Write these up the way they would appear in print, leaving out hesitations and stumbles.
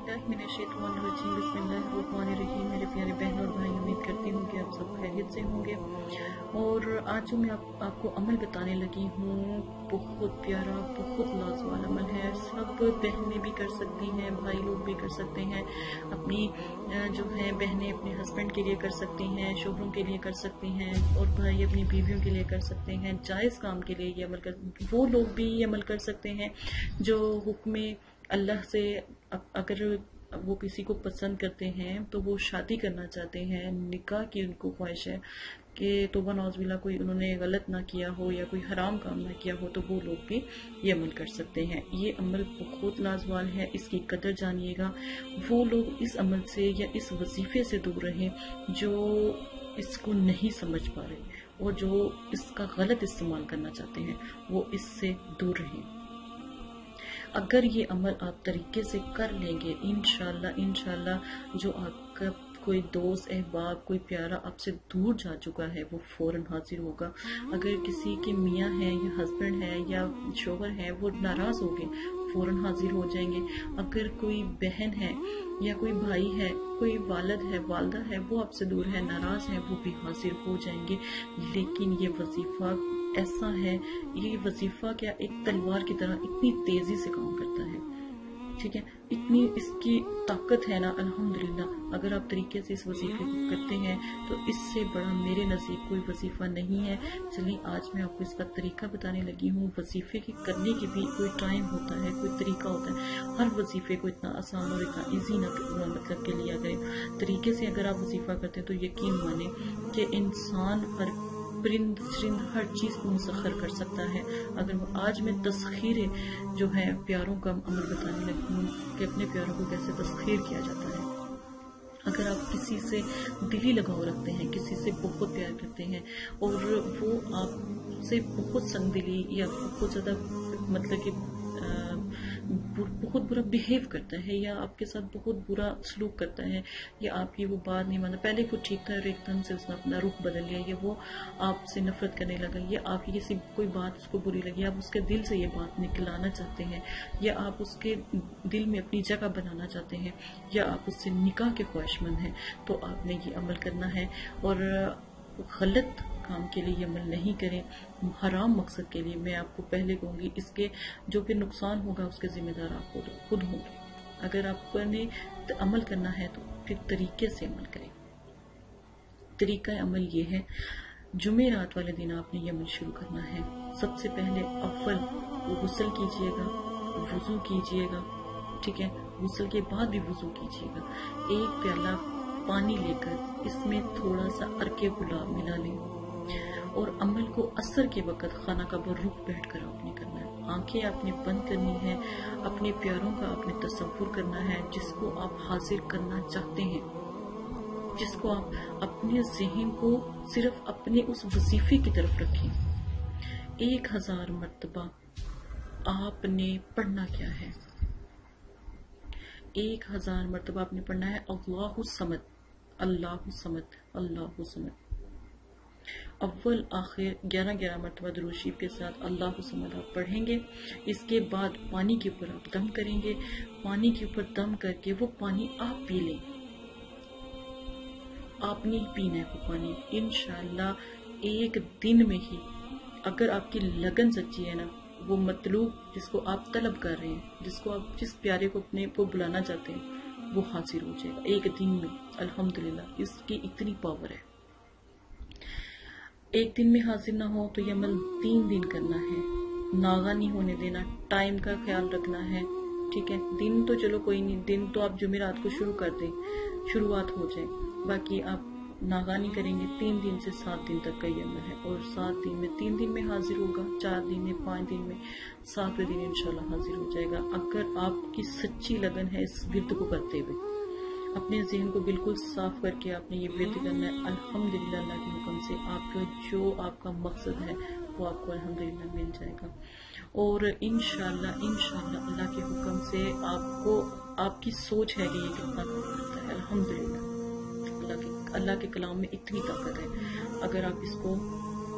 बिस्मिल्लाहिर्रहमानिर्रहीम। मेरे प्यारे बहनों और भाई, उम्मीद करती हूँ कि आप सब खैरियत से होंगे। और आज जो मैं आपको अमल बताने लगी हूँ, बहुत प्यारा, बहुत लाजवाब अमल है। सब बहनें भी कर सकती हैं, भाई लोग भी कर सकते हैं। अपनी जो है बहनें अपने हस्बैंड के लिए कर सकती हैं, शोहरों के लिए कर सकती हैं, और भाई अपनी बीवियों के लिए कर सकते हैं। जायज़ काम के लिए ये अमल कर, वो लोग भी ये अमल कर सकते हैं जो हुक्म अल्लाह से, अगर वो किसी को पसंद करते हैं तो वो शादी करना चाहते हैं, निकाह की उनको ख्वाहिश है कि तौबा नौज़बिल्ला कोई उन्होंने गलत ना किया हो या कोई हराम काम ना किया हो, तो वो लोग भी ये अमल कर सकते हैं। ये अमल बहुत लाजवाब है, इसकी कदर जानिएगा। वो लोग इस अमल से या इस वजीफे से दूर रहें जो इसको नहीं समझ पा रहे, और जो इसका गलत इस्तेमाल करना चाहते हैं वो इससे दूर रहें। अगर ये अमल आप तरीके से कर लेंगे, इंशाल्लाह जो आपका कोई दोस्त, अहबाब, कोई प्यारा आपसे दूर जा चुका है वो फौरन हाजिर होगा। अगर किसी के मियाँ हैं या हस्बैंड है या शोहर है वो नाराज हो गए, फौरन हाजिर हो जाएंगे। अगर कोई बहन है या कोई भाई है, कोई वालिद है, वालदा है, वो आपसे दूर है, नाराज है, वो भी हाजिर हो जाएंगे। लेकिन ये वजीफा ऐसा है, ये वजीफा क्या एक तलवार की तरह इतनी तेजी से काम करता है, ठीक है, इतनी इसकी ताकत है ना, अल्हम्दुलिल्लाह। अगर आप तरीके से इस वजीफे को करते हैं तो इससे बड़ा मेरे नज़दीक कोई वजीफा नहीं है। चलिए आज मैं आपको इसका तरीका बताने लगी हूँ। वजीफे के करने के भी कोई टाइम होता है, कोई तरीका होता है। हर वजीफे को इतना आसान और इतना ईजी ना मतलब के लिया करें। तरीके से अगर आप वजीफा करते हैं तो यकीन माने कि इंसान हर परिंद चरिंद हर चीज़ को मुसख्खर कर सकता है। अगर वो आज मैं तस्खीर जो है प्यारों का अमल बताने लगी हूँ कि अपने प्यारों को कैसे तस्खीर किया जाता है। अगर आप किसी से दिली लगाव रखते हैं, किसी से बहुत प्यार करते हैं और वो आपसे बहुत संगदिली या बहुत ज़्यादा मतलब कि बहुत बुरा बिहेव करता है या आपके साथ बहुत बुरा सलूक करता है, या आपकी वो बात नहीं मानता, पहले वो ठीक था और एकदम से उसने अपना रुख बदल लिया, या वो आपसे नफरत करने लगा, या आपकी किसी कोई बात उसको बुरी लगी, आप उसके दिल से ये बात निकलाना चाहते हैं, या आप उसके दिल में अपनी जगह बनाना चाहते हैं, या आप उससे निकाह के ख्वाहिशमंद हैं, तो आपने ये अमल करना है। और गलत काम के लिए ये अमल नहीं करें, हराम मकसद के लिए। मैं आपको पहले कहूँगी इसके जो भी नुकसान होगा उसके जिम्मेदार आप खुद होंगे। अगर आपने अमल करना है तो फिर तरीके से अमल करें। तरीका अमल ये है, जुमेरात वाले दिन आपने ये अमल शुरू करना है। सबसे पहले अव्वल गुस्ल कीजिएगा, वुजू कीजिएगा, ठीक है, गुस्ल के बाद भी वुजू कीजिएगा। एक प्याला पानी लेकर इसमें थोड़ा सा अर्के गुलाब मिला लें और अमल को असर के वक़्त खाना का रुख बैठकर आपने करना है। आंखें आपने बंद करनी है, अपने प्यारों का आपने तसव्वुर करना है जिसको आप हाजिर करना चाहते हैं, जिसको आप अपने ज़हन को सिर्फ अपने उस वजीफे की तरफ रखें। 1000 मर्तबा आपने पढ़ना क्या है? 1000 मर्तबा आपने पढ़ना है अल्लाहु समद, अल्लाहु समद, अल्लाहु समद। अव्वल आखिर 11 मरतबा दुरूद शरीफ के साथ अल्लाहु समद आप पढ़ेंगे। इसके बाद पानी के ऊपर आप दम करेंगे। पानी के ऊपर दम करके वो पानी आप पी लें। आपने पीना है वो पानी इंशाअल्लाह एक दिन में ही। अगर आपकी लगन सच्ची है ना, वो मतलूब जिसको आप तलब कर रहे हैं, जिसको आप जिस प्यारे को अपने को बुलाना चाहते हैं, वो हाजिर हो जाएगा एक दिन में। अल्हम्दुलिल्लाह इसकी इतनी पावर है। एक दिन में हाजिर ना हो तो ये अमल 3 दिन करना है, नागा नहीं होने देना, टाइम का ख्याल रखना है, ठीक है। दिन तो चलो कोई नहीं, दिन तो आप जुमेरात को शुरू कर दें, शुरुआत हो जाए, बाकी आप नागा नहीं करेंगे। 3 दिन से 7 दिन तक का ये अमल है, और 7 दिन में 3 दिन में हाजिर होगा, 4 दिन में, 5 दिन में, 7वें दिन इंशाल्लाह हाजिर हो जाएगा। अगर आपकी सच्ची लगन है इस विर्द को करते हुए, अपने ज़हन को बिल्कुल साफ करके आपने ये विर्द करना है। अल्हम्दुलिल्लाह अल्लाह के हुक्म से आपका जो आपका मकसद है वो आपको अल्हम्दुलिल्लाह मिल जाएगा। और इंशाल्लाह अल्लाह के हुक्म से आपको, आपकी सोच है कि ये कितना काम करता है। अल्हम्दुलिल्लाह अल्लाह के कलाम में इतनी ताकत है। अगर आप इसको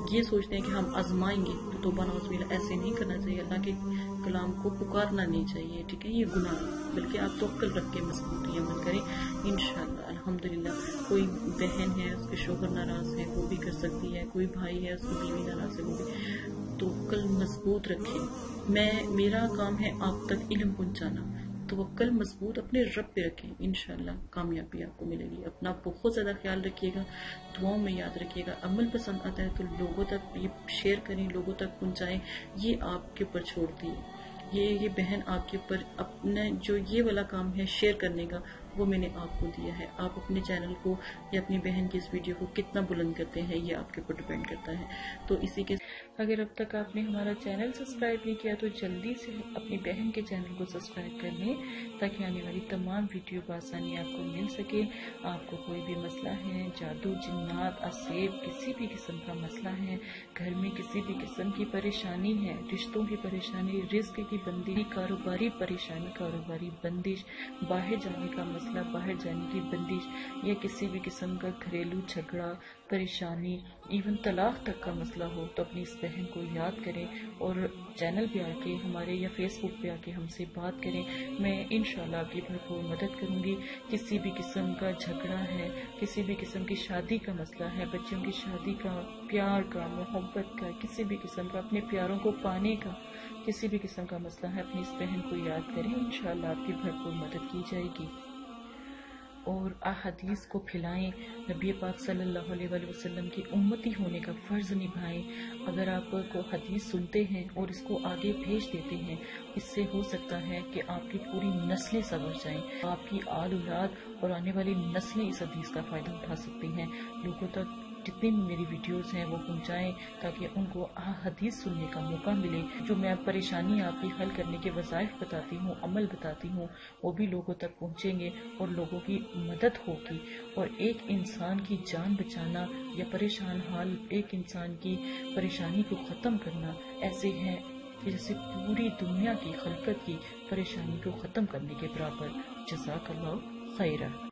ये सोचते हैं कि हम आजमाएंगे, तो तौबा नौज़ बिल्लाह, ऐसे नहीं करना चाहिए। अल्लाह के कलाम को पुकारना नहीं चाहिए, ठीक है, ये गुनाह है। बल्कि आप तो अक्ल रख के मजबूत ये अमल करें इंशाअल्लाह। अल्हम्दुलिल्लाह, कोई बहन है उसके शोहर नाराज है वो भी कर सकती है, कोई भाई है उसकी बीवी नाराज है वो भी, तो अक्ल मजबूत रखें। मेरा काम है आप तक इल्म पहुंचाना, तो अक्ल मजबूत अपने रब पे रखें, इंशाअल्लाह कामयाबी आपको मिलेगी। अपना बहुत ज़्यादा ख्याल रखिएगा, दुआओं में याद रखिएगा। अमल पसंद आता है तो लोगों तक ये शेयर करें, लोगों तक पहुंचाएं, ये आपके ऊपर छोड़ दिए। ये बहन आपके ऊपर अपना जो ये वाला काम है शेयर करने का, वो मैंने आपको दिया है। आप अपने चैनल को या अपनी बहन की इस वीडियो को कितना बुलंद करते हैं ये आपके ऊपर डिपेंड करता है। तो इसी के अगर अब तक आपने हमारा चैनल सब्सक्राइब नहीं किया तो जल्दी से अपनी बहन के चैनल को सब्सक्राइब कर लें, ताकि आने वाली तमाम वीडियो बआसानी आपको मिल सके। आपको कोई भी मसला है, जादू, जिन्नात, असेब, किसी भी किस्म का मसला है, घर में किसी भी किस्म की परेशानी है, रिश्तों की परेशानी, रिस्क की बंदी, कारोबारी परेशानी, कारोबारी बंदिश, बाहर जाने का मसला, बाहर जाने की बंदिश, या किसी भी किस्म का घरेलू झगड़ा, परेशानी, इवन तलाक तक का मसला हो, तो अपनी इस बहन को याद करें और चैनल पे आके हमारे या फेसबुक पे आके हमसे बात करें। मैं इंशाल्लाह आपकी भरपूर मदद करूंगी। किसी भी किस्म का झगड़ा है, किसी भी किस्म की शादी का मसला है, बच्चों की शादी का, प्यार का, मोहब्बत का, किसी भी किस्म का अपने प्यारों को पाने का किसी भी किस्म का मसला है, अपनी इस बहन को याद करें, इंशाल्लाह आपकी भरपूर मदद की जाएगी। और अहादीस को फैलाएं, नबी पाक सल्लल्लाहु अलैहि वसल्लम की उम्मती होने का फ़र्ज़ निभाएं। अगर आप को हदीस सुनते हैं और इसको आगे भेज देते हैं, इससे हो सकता है कि आपकी पूरी नस्लें संवर जाएं, आपकी आल औलाद और आने वाली नस्लें इस हदीस का फ़ायदा उठा सकती हैं। लोगों तक जितनी भी मेरी वीडियोस हैं वो पहुंचाएं, ताकि उनको हदीस सुनने का मौका मिले। जो मैं परेशानी आपकी हल करने के वज़ाइफ बताती हूँ, अमल बताती हूँ, वो भी लोगों तक पहुंचेंगे और लोगों की मदद होगी। और एक इंसान की जान बचाना या परेशान हाल एक इंसान की परेशानी को ख़त्म करना ऐसे है कि जैसे पूरी दुनिया की खलकत की परेशानी को ख़त्म करने के बराबर। जज़ाकल्लाह खैरा।